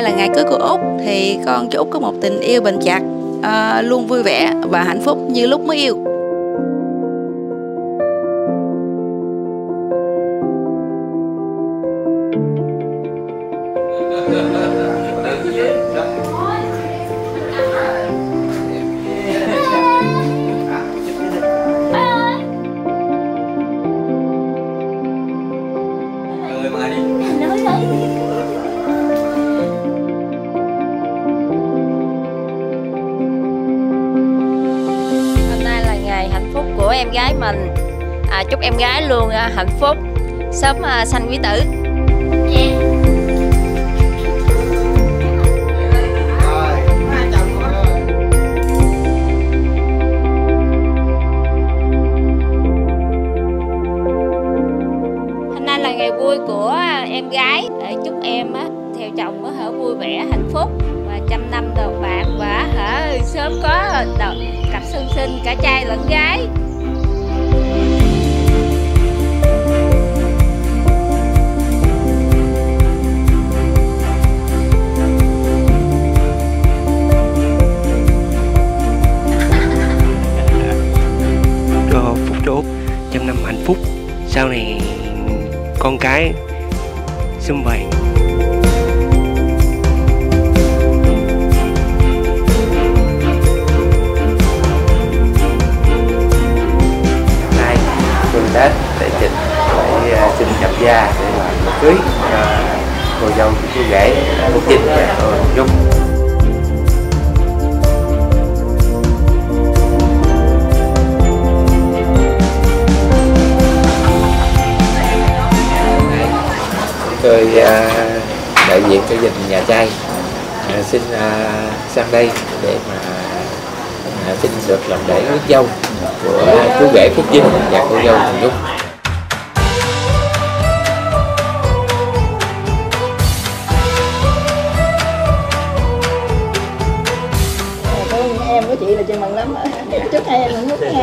là ngày cưới của Út thì con cho Út có một tình yêu bền chặt, luôn vui vẻ và hạnh phúc như lúc mới yêu. Của em gái mình, chúc em gái luôn hạnh phúc, sớm sanh quý tử. Hôm nay là ngày vui của em gái, để chúc em theo chồng vui vẻ, hạnh phúc và trăm năm đời bạn và sớm có cặp song sinh cả trai lẫn gái. Phúc cho Út trăm năm hạnh phúc, sau này con cái sum vầy. Nay Phương Tết để Trình để xin nhập gia để làm lễ cưới cho cô dâu chú rể Út Trinh và cô Trúc. Tôi đại diện cho gia đình nhà trai xin sang đây để mà xin được làm lễ rước dâu của chú rể Phúc Vinh và cô dâu Hồng Nhung. Em của chị là chị mừng lắm. Chúc hai em hạnh phúc nha.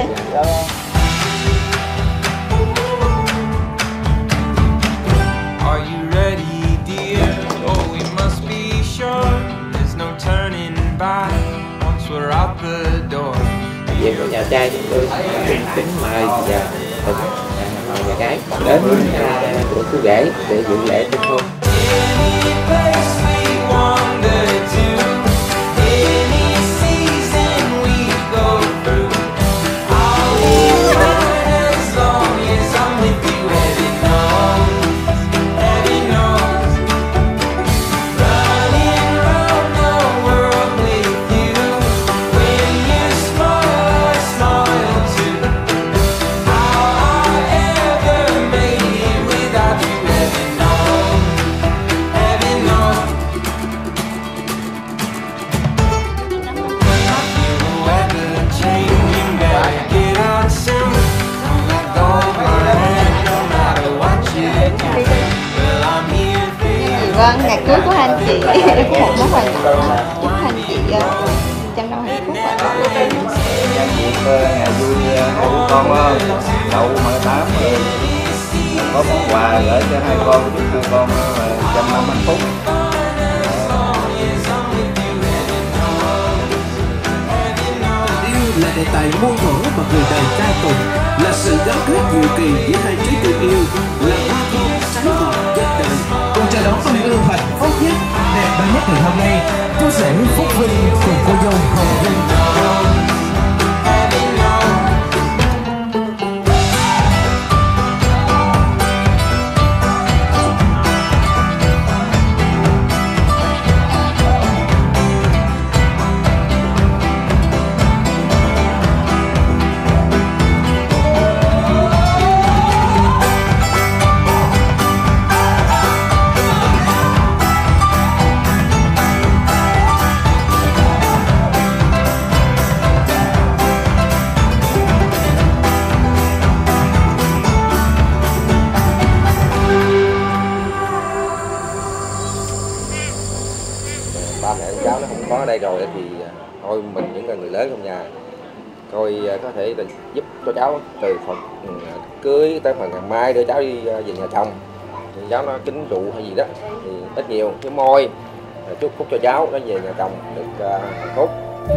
Về của nhà trai chúng tôi kính mời và mời nhà gái đến của chú rể để dự lễ kết hôn. Vâng, ngày cưới của hai anh chị em có một món quà nhỏ, chúc hai anh chị trăm năm hạnh phúc ạ. Ngày vui hai đứa con đậu 18 có món quà gửi cho hai con, chúc hai con trăm năm hạnh phúc. Yêu là đề tài muôn thuở mà người đời ca tụng, là sự gắn kết nhiều kỳ giữa hai trái tim yêu, là hoa thơm trái ngọt kết đời. Cùng chào đón tình yêu hạnh phúc nhất, đẹp đẽ nhất ngày hôm nay, chú rể Phúc Vinh cùng cô dâu Hồng Vinh. Ba mẹ con cháu nó không có ở đây rồi thì thôi mình những người lớn trong nhà coi có thể là giúp cho cháu từ phần cưới tới phần ngày mai đưa cháu đi về nhà chồng thì cháu nó kính rượu hay gì đó thì ít nhiều cái môi chúc phúc cho cháu nó về nhà chồng được hạnh phúc.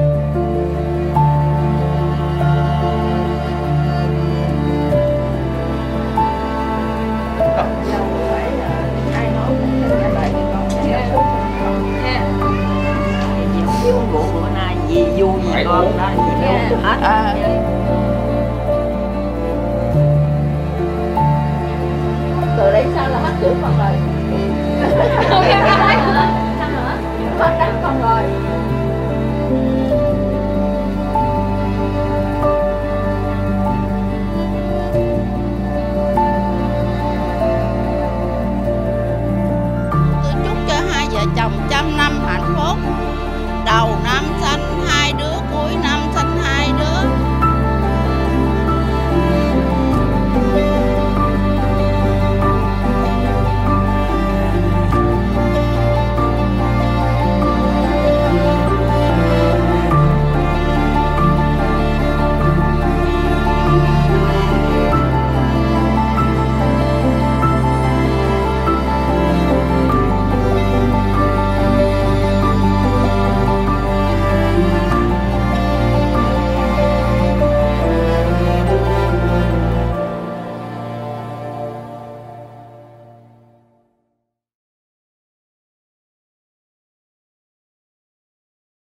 Uống rượu bữa nay gì vui gì con đó hết. Từ đấy sao là hết chữ Phật rồi.